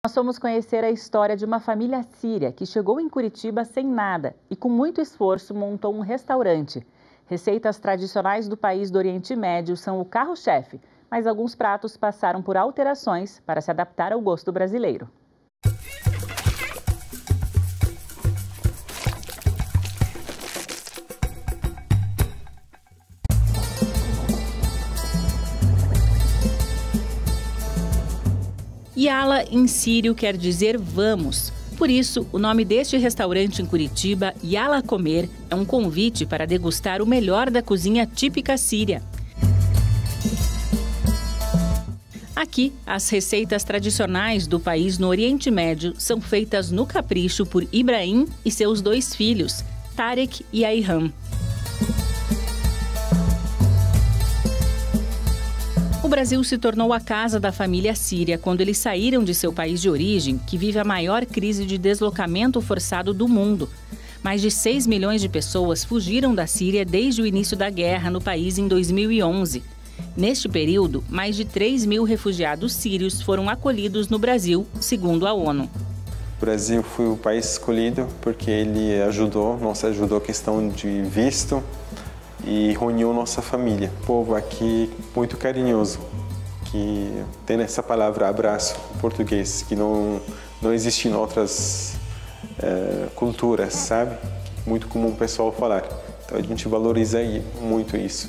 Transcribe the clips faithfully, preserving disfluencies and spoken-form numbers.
Nós fomos conhecer a história de uma família síria que chegou em Curitiba sem nada e, com muito esforço, montou um restaurante. Receitas tradicionais do país do Oriente Médio são o carro-chefe, mas alguns pratos passaram por alterações para se adaptar ao gosto brasileiro. Yala em sírio quer dizer vamos. Por isso, o nome deste restaurante em Curitiba, Yala Comer, é um convite para degustar o melhor da cozinha típica síria. Aqui, as receitas tradicionais do país no Oriente Médio são feitas no capricho por Ibrahim e seus dois filhos, Tarek e Ayhan. O Brasil se tornou a casa da família síria quando eles saíram de seu país de origem, que vive a maior crise de deslocamento forçado do mundo. Mais de seis milhões de pessoas fugiram da Síria desde o início da guerra no país em dois mil e onze. Neste período, mais de três mil refugiados sírios foram acolhidos no Brasil, segundo a ONU. O Brasil foi o país escolhido porque ele ajudou, nos ajudou a questão de visto e reuniu nossa família. O povo aqui muito carinhoso, que tem essa palavra abraço em português, que não, não existe em outras é, culturas, sabe? Muito comum o pessoal falar. Então a gente valoriza muito isso.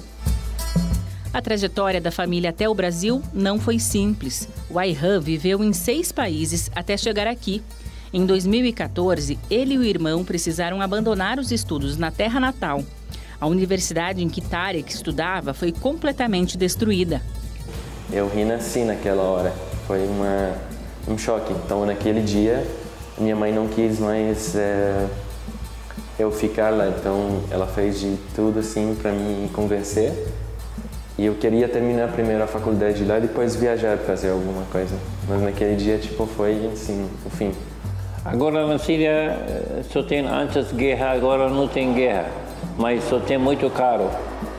A trajetória da família até o Brasil não foi simples. O Ayhan viveu em seis países até chegar aqui. Em dois mil e quatorze, ele e o irmão precisaram abandonar os estudos na terra natal. A universidade em que Tarek estudava foi completamente destruída. Eu renasci naquela hora, foi uma, um choque. Então, naquele dia, minha mãe não quis mais é, eu ficar lá. Então, ela fez de tudo assim para me convencer. E eu queria terminar primeiro a faculdade lá, depois viajar para fazer alguma coisa. Mas naquele dia, tipo, foi assim, o fim. Agora na Síria só tem antes guerra, agora não tem guerra. Mas só tem muito caro.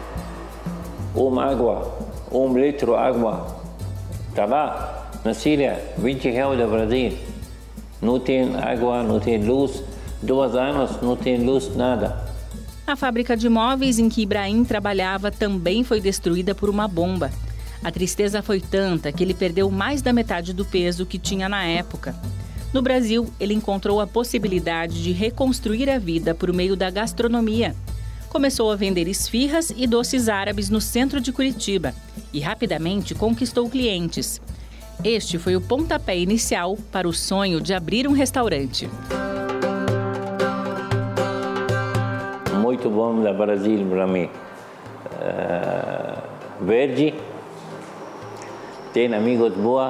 Uma água, um litro de água. Tá lá, na Síria, vinte reais do Brasil. Não tem água, não tem luz. Dois anos não tem luz, nada. A fábrica de móveis em que Ibrahim trabalhava também foi destruída por uma bomba. A tristeza foi tanta que ele perdeu mais da metade do peso que tinha na época. No Brasil, ele encontrou a possibilidade de reconstruir a vida por meio da gastronomia. Começou a vender esfirras e doces árabes no centro de Curitiba e rapidamente conquistou clientes. Este foi o pontapé inicial para o sonho de abrir um restaurante. Muito bom da Brasil para mim. Uh, verde, tem amigos boas,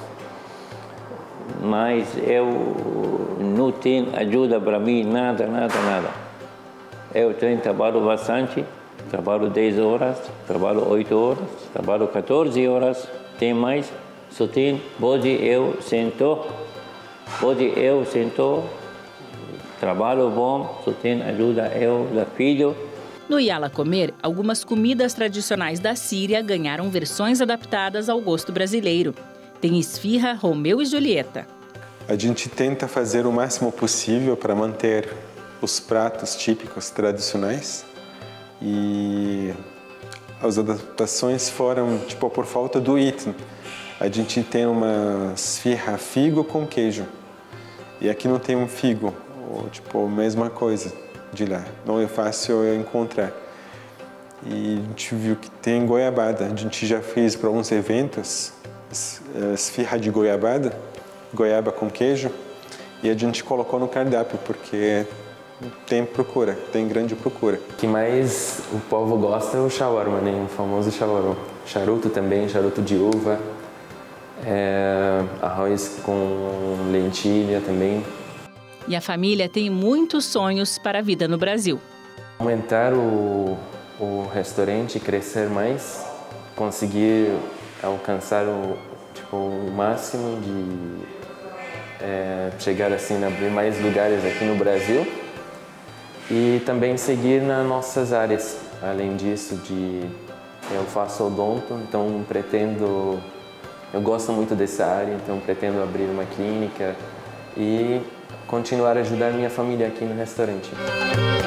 mas eu não tenho ajuda para mim, nada, nada, nada. Eu tenho trabalho bastante, trabalho dez horas, trabalho oito horas, trabalho quatorze horas, tem mais, só tem, pode eu sento, pode eu sento, trabalho bom, só tem ajuda eu da filho. No Yala Comer, algumas comidas tradicionais da Síria ganharam versões adaptadas ao gosto brasileiro. Tem esfirra, Romeu e Julieta. A gente tenta fazer o máximo possível para manter os pratos típicos tradicionais e as adaptações foram tipo por falta do item. A gente tem uma esfirra figo com queijo e aqui não tem um figo, ou tipo a mesma coisa de lá. Não é fácil encontrar. E a gente viu que tem goiabada. A gente já fez para uns eventos esfirra de goiabada, goiaba com queijo, e a gente colocou no cardápio porque tem procura, tem grande procura. O que mais o povo gosta é o shawarma, né? O famoso shawarma. Charuto também, charuto de uva, é, arroz com lentilha também. E a família tem muitos sonhos para a vida no Brasil. Aumentar o, o restaurante, crescer mais, conseguir alcançar o, tipo, o máximo de é, chegar assim a abrir mais lugares aqui no Brasil. E também seguir nas nossas áreas. Além disso, de, eu faço odonto, então pretendo eu gosto muito dessa área, então pretendo abrir uma clínica e continuar a ajudar minha família aqui no restaurante.